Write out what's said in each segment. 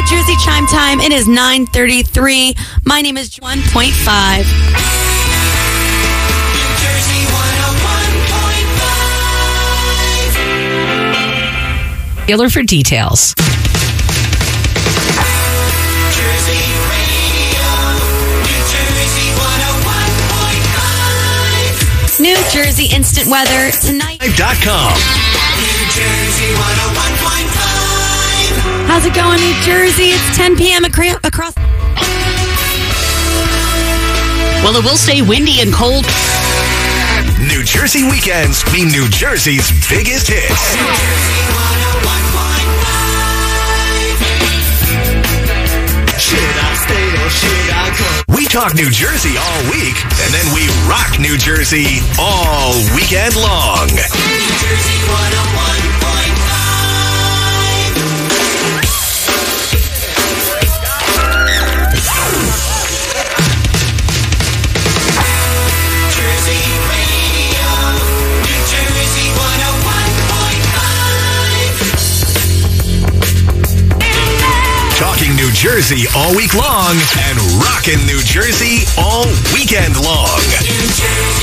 Jersey chime time. It is 9:33. My name is 1.5. Jersey 101.5. Dealer for details. Jersey Radio, New Jersey 101.5. New Jersey instant weather tonight. Live.com. New Jersey 101.5. How's it going, New Jersey? It's 10 p.m. across. Well, it will stay windy and cold. New Jersey weekends mean New Jersey's biggest hits. New Jersey 101.5. Should I stay or should I go? We talk New Jersey all week, and then we rock New Jersey all weekend long. New Jersey 101.5. Jersey Radio, New Jersey 101.5. Talking New Jersey all week long and rocking New Jersey all weekend long. New Jersey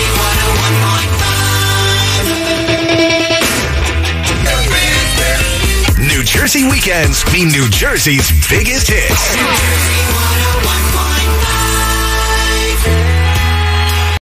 101.5. New Jersey weekends mean New Jersey's biggest hits. New Jersey 101.5.